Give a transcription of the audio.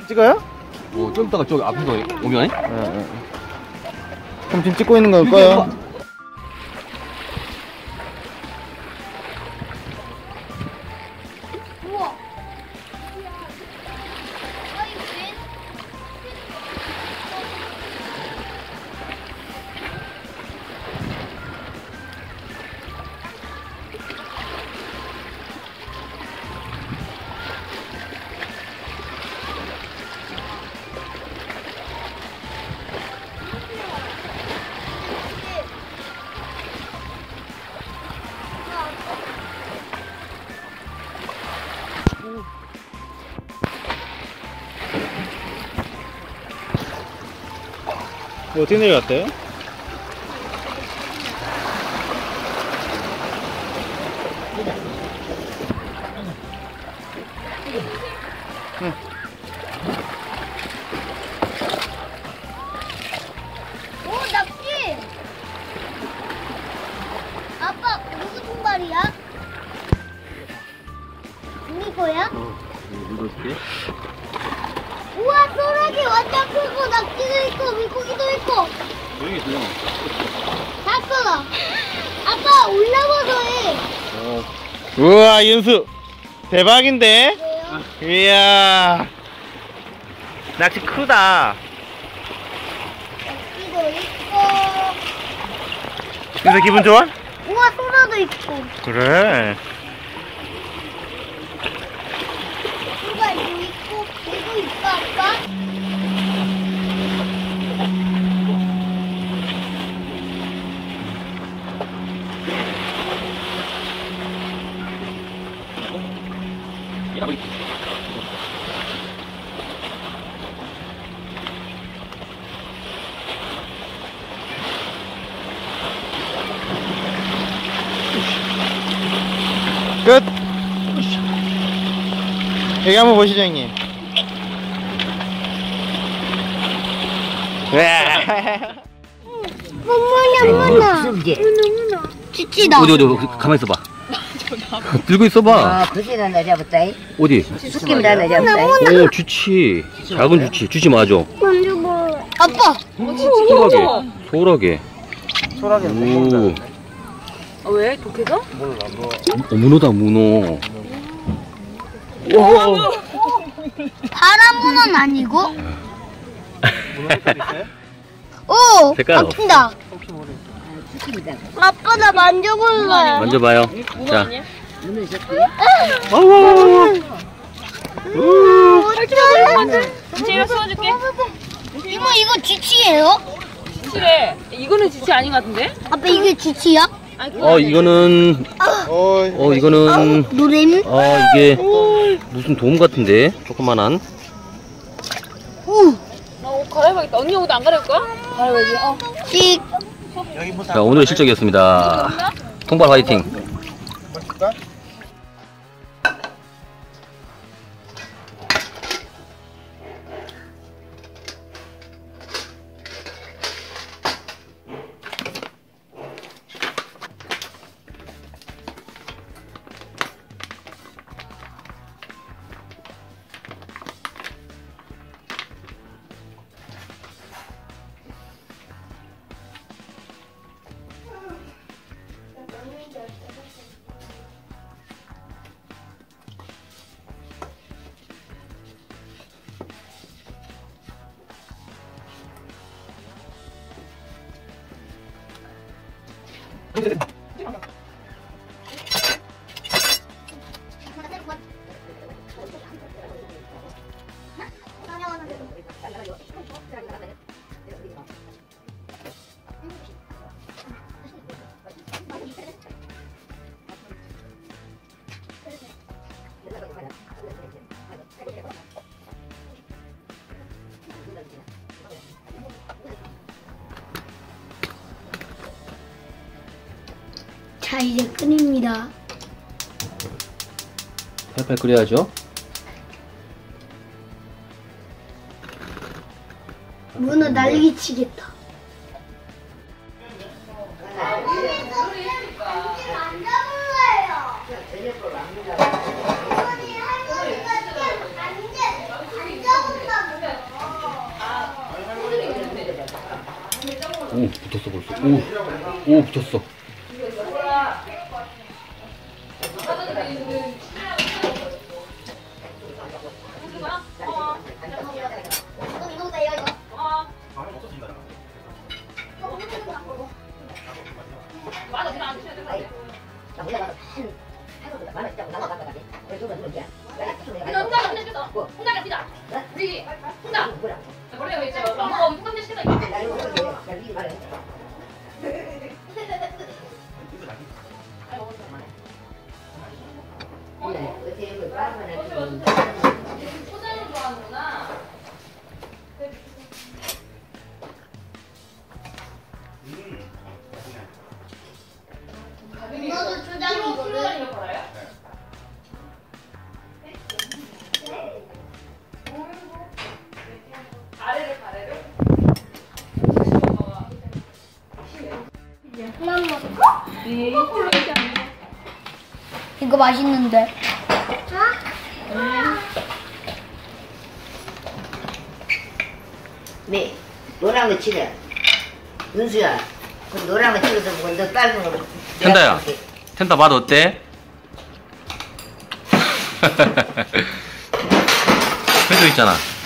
찍어요? 좀 이따가 저기 앞에서 오면. 그럼 지금 찍고 있는 걸까요? 어떻게 내려갔대? 응. 오, 낚시! 아빠, 무슨 통발이야? 이거야? 이거지? 우와, 소라기 완전 크고 낙지도 있고 물고기도 있고 여기 있어요. 다 커. 아빠 올라가서 해. 우와, 윤수 대박인데? 왜요? 이야, 낚시 크다. 낙지도 있고 윤수 기분 좋아? 우와, 소라도 있고 그래. 소라도 있고 개도 있고 아빠. 끝. 여기 한번 보시죠, 형님. 어머나 지치다. 어디 가만히 있어봐. 들고 있어봐. 부지런 내려붙다. 어디? 숙김 다 내려붙다. 오, 주치. 작은 주치. 주치 맞아. 아빠 소라게. 오. 왜? 독해서? 문어다, 문어. 와. 파란 문어는 아니고. 오, 색깔 아픈다. 아빠 나 만져볼래. 만져봐요. 자. 제가 써줄게. 이거 지치예요? 지치래. 이거는 지치 아닌 것 같은데? 아빠 이게 지치야? 이거는 이거는 노래는? 이게 무슨 돔 같은데? 조그만한. 나 옷 갈아입어야겠다. 언니 옷 안 갈아입을 거야? 갈아입어야지. 찍. 자, 오늘의 실적이었습니다. 통발 화이팅. 자, 이제 끓입니다. 팔팔 끓여야죠. 문어 난리치겠다. 붙었어 벌써. 오 붙었어. 너도 초장이거든. 이거 맛있는데. 네, 노란 거 치래. 은수야, 그 노란 거 찍어서 먹어. 너 빨간 거. 텐다야. 텐다 맛 어때? 회도 있잖아.